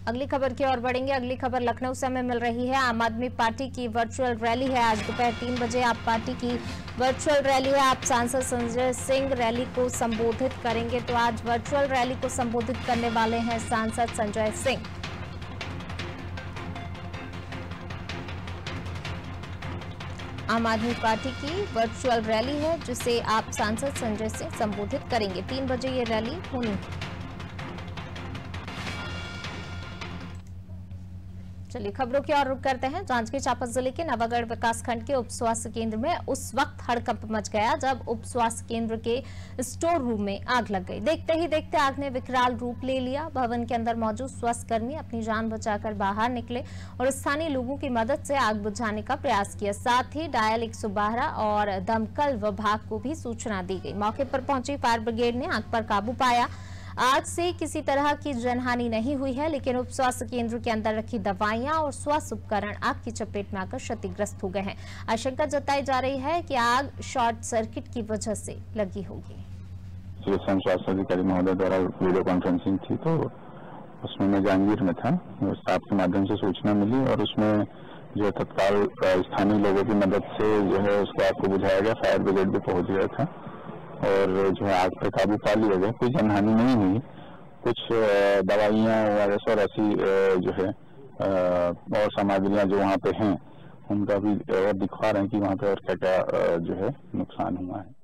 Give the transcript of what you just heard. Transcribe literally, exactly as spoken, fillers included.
अगली खबर की ओर बढ़ेंगे। अगली खबर लखनऊ से हमें मिल रही है। आम आदमी पार्टी की वर्चुअल रैली है। आज दोपहर तीन बजे आप पार्टी की वर्चुअल रैली है। आप सांसद संजय सिंह रैली को संबोधित करेंगे। तो आज वर्चुअल रैली को संबोधित करने वाले हैं सांसद संजय सिंह। आम आदमी पार्टी की वर्चुअल रैली है जिसे आप सांसद संजय सिंह संबोधित करेंगे। तीन बजे ये रैली होनी है। चलिए खबरों की ओर रुख करते हैं। जांजगीर चांपा जिले के नवागढ़ विकासखंड के उप स्वास्थ्य केंद्र में उस वक्त हड़कंप मच गया जब उप स्वास्थ्य केंद्र के स्टोर रूम में आग लग गई। देखते ही देखते आग ने विकराल रूप ले लिया। भवन के अंदर मौजूद स्वास्थ्य कर्मी अपनी जान बचाकर बाहर निकले और स्थानीय लोगों की मदद से आग बुझाने का प्रयास किया। साथ ही डायल एक सौ बारह और दमकल विभाग को भी सूचना दी गई। मौके पर पहुंची फायर ब्रिगेड ने आग पर काबू पाया। आग से किसी तरह की जनहानि नहीं हुई है, लेकिन उप स्वास्थ्य केंद्र के अंदर रखी दवाइयां और स्वास्थ्य उपकरण आग की चपेट में आकर क्षतिग्रस्त हो गए हैं। आशंका जताई जा रही है कि आग शॉर्ट सर्किट की वजह से लगी होगी। स्वास्थ्य अधिकारी महोदय द्वारा वीडियो कॉन्फ्रेंसिंग थी, तो उसमें मैं जहांगीर में था। स्टाफ के माध्यम से सूचना मिली और उसमें जो तत्काल स्थानीय लोगों की मदद से जो है उसको आग को बुझाया गया। फायर ब्रिगेड भी पहुंच गया था और जो है आग पर काबू पा लिया गया। कोई जनहानि नहीं हुई। कुछ दवाइयां वगैरह और ऐसी जो है और सामग्रियां जो वहाँ पे हैं उनका भी और दिखा रहे हैं कि वहाँ पे और क्या क्या जो है नुकसान हुआ है।